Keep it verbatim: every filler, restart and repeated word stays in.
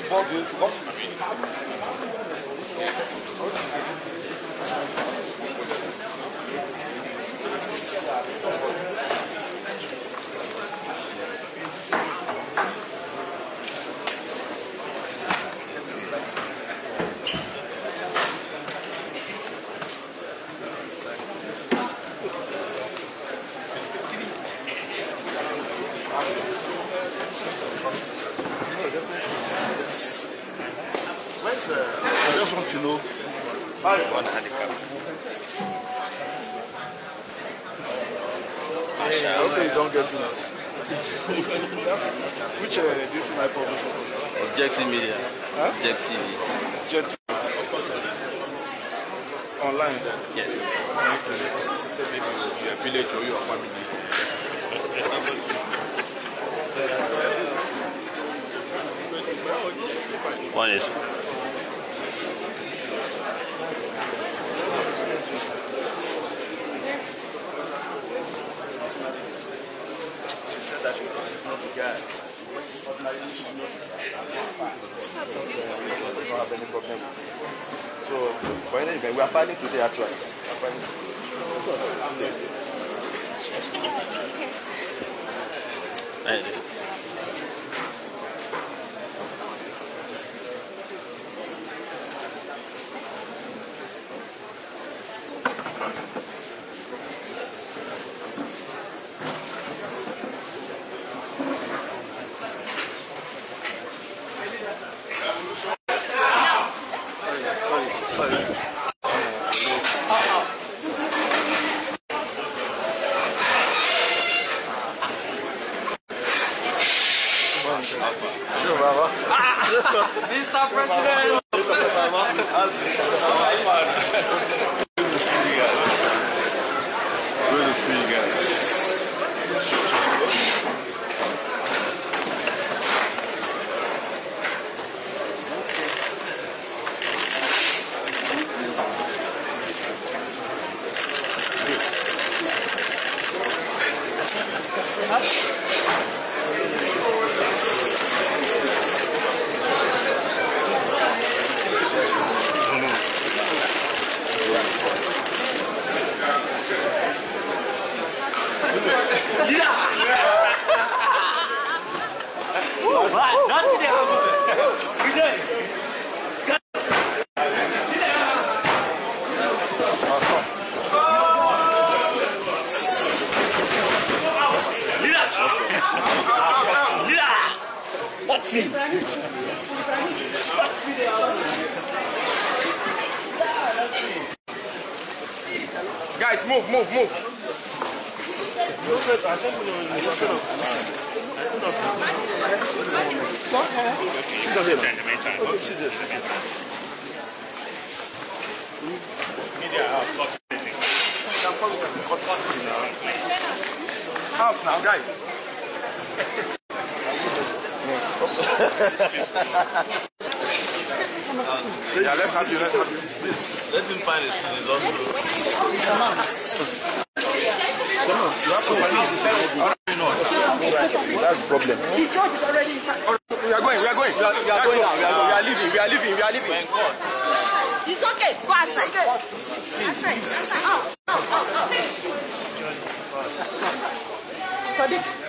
Where's, uh, I just want to know. One handicap. Yeah, okay, you don't get to know. Which, uh, this is my problem. Objective Media. Huh? Objective. Jet. Online then? Yes. Okay. So maybe your village or your family. One is. That she was not the guy. Don't have any problem. So, for any event, we are fighting today actually. We are fighting Right. Mister President! Good to see you guys. Guys, move, move, move. Half now, guys. Yeah, let's have you, let's have you. Please, let him find his, his own room. That's the problem. The church is already inside. We are going, we are going. We are, we are going now. We are, we are leaving. We are leaving. We are leaving. Thank God. It's okay. Go outside. Okay. Outside. Outside. Oh, oh, oh. Sadiq.